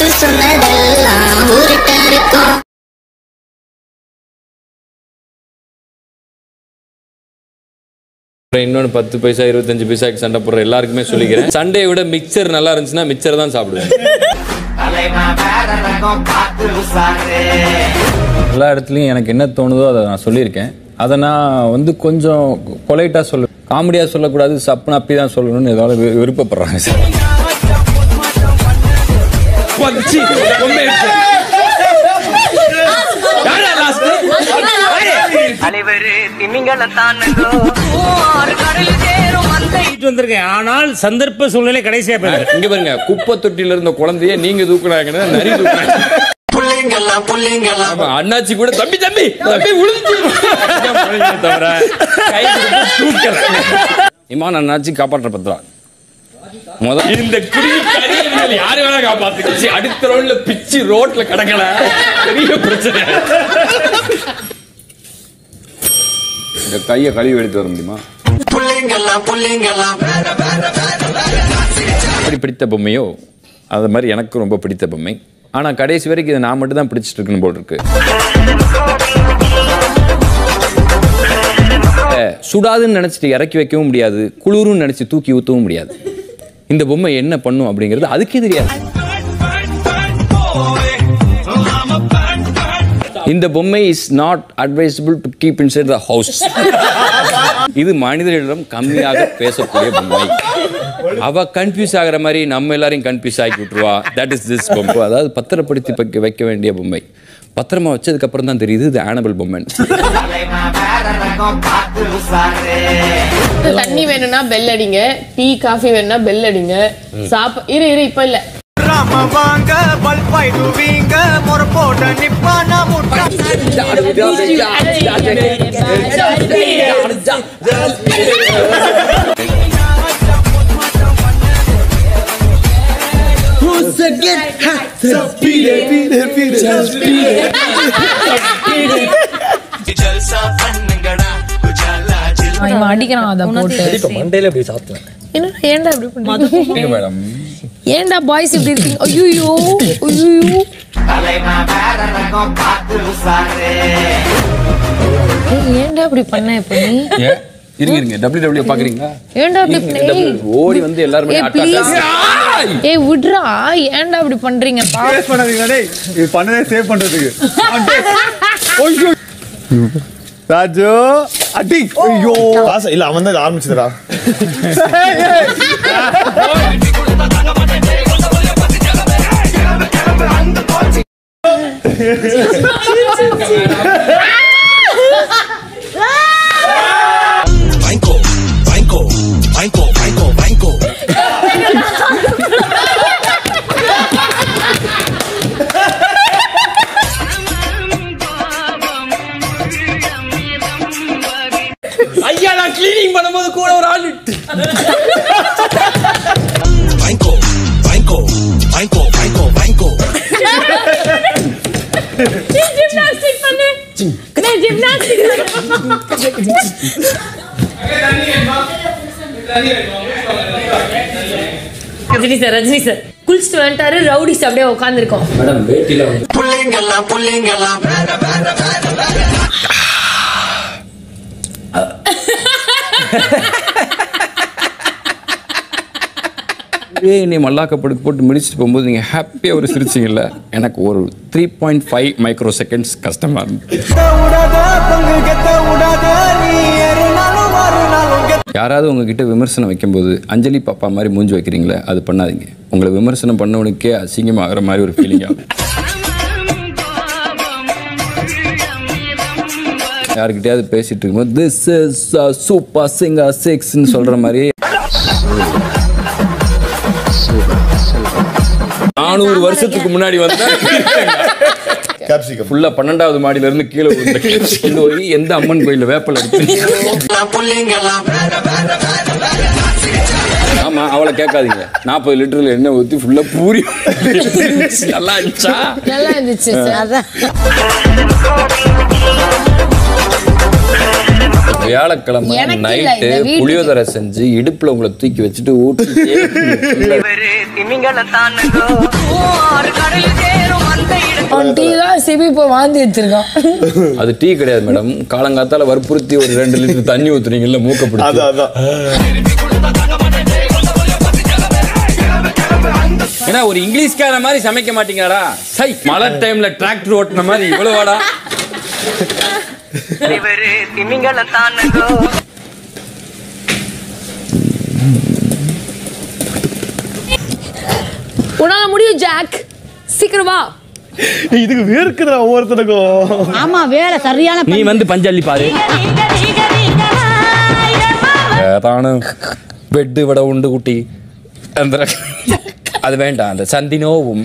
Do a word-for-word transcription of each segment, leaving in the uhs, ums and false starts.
இன்னொன்று பத்து பைசா இருபத்தஞ்சு பைசாக்கு சண்டை போடுற எல்லாருக்குமே சொல்லிக்கிறேன், சண்டையை விட மிக்சர் நல்லா இருந்துச்சுன்னா மிக்சர் தான் சாப்பிடுவேன். எல்லா இடத்துலையும் எனக்கு என்ன தோணுதோ அதை நான் சொல்லியிருக்கேன். அதை நான் வந்து கொஞ்சம் பொலைட்டாக சொல்ல, காமெடியாக சொல்லக்கூடாது, சப்புன்னு அப்படி தான் சொல்லணும்னு ஏதாவது விருப்பப்படுறாங்க சார். ஆனால் சந்தர்ப்ப சூழ்நிலை கடைசியா போயிரு. இங்க பாருங்க, குப்பை தொட்டில இருந்த குழந்தைய நீங்க தூக்குறாங்க, நரி தூக்குறாங்க. அண்ணாச்சி கூட தம்பி தம்பி தம்பி தவிர இமான் அண்ணாச்சி காப்பாற்ற பத்திரா முதல் இந்த குடியில் யாரு வேணா காப்பாத்து. அடுத்த ரோட்ல பிச்சு ரோட்ல கிடக்கல, பெரிய பிரச்சனை. இந்த கையை கழுவி எடுத்து வர முடியுமா? அப்படி பிடித்த பொம்மையோ அது மாதிரி எனக்கு ரொம்ப பிடித்த பொம்மை. ஆனா கடைசி வரைக்கும் இதை நான் மட்டும் தான் பிடிச்சிட்டு இருக்கணும் போல் இருக்கு. சுடாதுன்னு நினைச்சிட்டு இறக்கி வைக்கவும் முடியாது, குளிர்னு நினைச்சு தூக்கி ஊற்றவும் முடியாது. இந்த பொம்மை என்ன பண்ணும் அப்படிங்கிறது அதுக்கே தெரியாது. இந்த பொம்மை is not advisable to keep inside the house. இது மனிதர்களிடம் கம்மியாக பேசக்கூடிய பொம்மை. அவ கன்ஃபியூஸ் ஆகிற மாதிரி நம்ம எல்லாரையும் கன்ஃபியூஸ் ஆக்கி விட்டுருவா. தட் இஸ் திஸ் பொம்மை. அதாவது பத்திரப்படுத்தி வைக்க வேண்டிய பொம்மை. பத்திரமா வச்சதுக்கு அப்புறம் தான் தெரியுது இது ஆனபிள் பொம்மை. தண்ணி வேணும்னா பெல் அடிங்க, டீ காஃபி வேணும்னா பெல் அடிங்க. சாப்ப இரு இரு இப்ப இல்ல வாங்க பல்பாய் துவீங்க மொர போட நிப்பானா முட்டா. அடிக்கிறான் அதை போட்டு மண்டையில அப்படி சாப்பிட்டேன். ஏன்டா இப்படி பண்ணீங்க மேடம்? ஏன்டா பாய்ஸ் இப்படி இருக்கீங்க? ஐயோ ஐயோ ஏன்டா இப்படி பண்ண? இப்ப நீ இருங்க இருங்க டபிள்யூ டபிள்யூ பாக்குறீங்களா? ஏன்டா இப்படி பண்ணீங்க? ஓடி வந்து எல்லாரும் அட்டாக். ஏய் விட்றா, ஏன்டா இப்படி பண்றீங்க? சேவ் பண்ணாதீங்க டேய், இது பண்ணதே சேவ் பண்றதுக்கு. ஐயோ ராஜு அடி. ஐயோ காசு இல்ல, அவன் தான் ஆரம்பிச்சதுடா. Banco, banco, banco, banco, banco. ஐயா நான் கிளீனிங் பண்ணும்போது கூட ஒரு ஆள் Banco, banco, banco, banco, banco. Gymnastic பண்ணு. நான் gymnastic Rajini sir Rajini sir குளிச்சுட்டு வந்துட்டாரு. ரவுடிஸ் அப்படியே உட்காந்துருக்கோம். மேடம் வேட்டில புள்ளிங்கலாம் புள்ளிங்கலாம் வேற வேற வேற வேற. நீ மல்லாக்கப்படுக்கு போட்டு முடிச்சுட்டு போகும்போது நீங்கள் ஹாப்பியாக ஒரு சிரிச்சிங்கல்ல, எனக்கு ஒரு three point five micro seconds கஷ்டமாக இருந்துச்சு. யாராவது உங்ககிட்ட விமர்சனம் வைக்கும்போது அஞ்சலி பாப்பா மாதிரி மூஞ்சி வைக்கிறீங்களே, அது பண்ணாதீங்க. உங்களை விமர்சனம் பண்ணவனுக்கே அசிங்கமாகிற மாதிரி ஒரு ஃபீலிங் ஆகும். யாருக்கிட்டையாவது பேசிட்டு இருக்கும்போது திஸ் இஸ் சூப்பர் சிங்கர் சிக்ஸ்ன்னு சொல்கிற மாதிரி நானூறு வருஷத்துக்கு முன்னாடி வந்தா ஃபுல்லா பன்னெண்டாவது மாடியில இருந்து கீழே விழுந்த எந்த அம்மன் கோயில வேப்பல இருக்கு. ஆமா அவளை கேட்காதீங்க. நாற்பது லிட்டர்ல எண்ணெய் ஊத்தி ஃபுல்லா பூரி நல்லா இருந்துச்சா? நல்லா இருந்துச்சு. அதான் வியாழக்கிழமை எனக்கு இல்ல, நைட்டு இந்த வீட்டுக்கு. புளியோதரை செஞ்சு இடுப்புல உங்களை தூக்கி வச்சுட்டு ஊட்டி அவன் டீ தான் சிபி இப்போ வாந்தி வச்சிருக்கான். அது டீ கிடையாது மேடம். காலங்காத்தால வற்புறுத்தி ஒரு ரெண்டு லிட்டர் தண்ணி ஊத்துறீங்கல்ல மூக்க பிடிச்சி. அதான் அதான் ஏன்னா ஒரு இங்கிலீஷ்கார மாதிரி சமைக்க மாட்டீங்கடா. சை மழை டைம்ல டிராக்டர் ஓட்டுன மாதிரி இவ்வளவு வாடா. உன்னால முடியும் ஜாக், சீக்கிரம் வா. இதுக்கு வேர்க்குதுடா ஒவ்வொருத்தருக்கும். ஆமா வேலை சரியான நீ வந்து பஞ்சல்லி பாரு. ஏதானு பெட்டு விட உண்டு குட்டி. அந்த அது வேண்டாம். அந்த சந்தினோவும்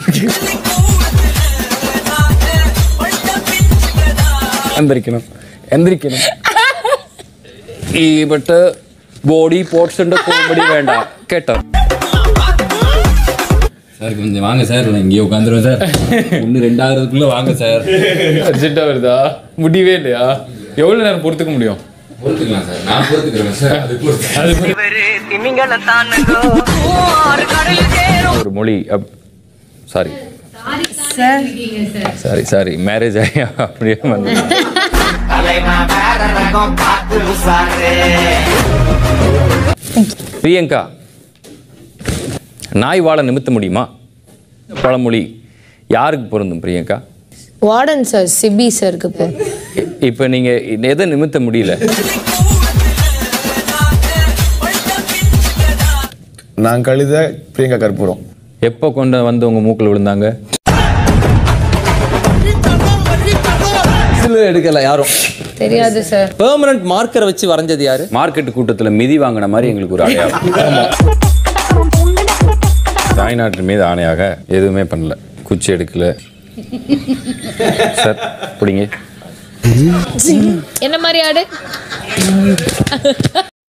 എന്തരിക്കണം എന്തരിക്കണം ഈ ബട്ട് ബോഡി പോർട്സിന്റെ കോമഡി വേണ്ട കേട്ടോ. சார் கொஞ்சம் வாங்க சார். நான் இங்கே உட்காந்துருவேன் சார். ஒன்று ரெண்டாகிறதுக்குள்ள வாங்க சார். அர்ஜென்ட்டாக வருதா? முடியவே இல்லையா? எவ்வளோ நேரம் பொறுத்துக்க முடியும்? பொறுத்துக்கலாம் சார். நான் பொறுத்துக்கிறேன் சார். அது ஒரு மொழி. சாரி சாரி சாரி மேரேஜ் ஆகி அப்படியே வந்து பிரியங்கா, நாய் வாழ நிமித்த முடியுமா? பழமொழி யாருக்கு பொருந்தும் பிரியங்கா? வார்டன் சார், சிபி சாருக்கு இப்போ. இப்போ நீங்க எதை நிமித்த முடியல? நான் கழுத பிரியங்கா கற்பூரம். எப்போ கொண்டு வந்து உங்க மூக்கில் விழுந்தாங்க? எடுக்கல யாரும். தெரியாது சார். பெர்மனன்ட் மார்க்கரை வச்சு வரைஞ்சது யாரு? மார்க்கெட் கூட்டத்தில் மிதி வாங்கின மாதிரி எங்களுக்கு ஒரு அடையாளம். தாய்நாட்டின் மீது ஆணையாக எதுவுமே பண்ணல. குச்சி எடுக்கல சார். பிடிங்க. என்ன மாதிரி ஆடு?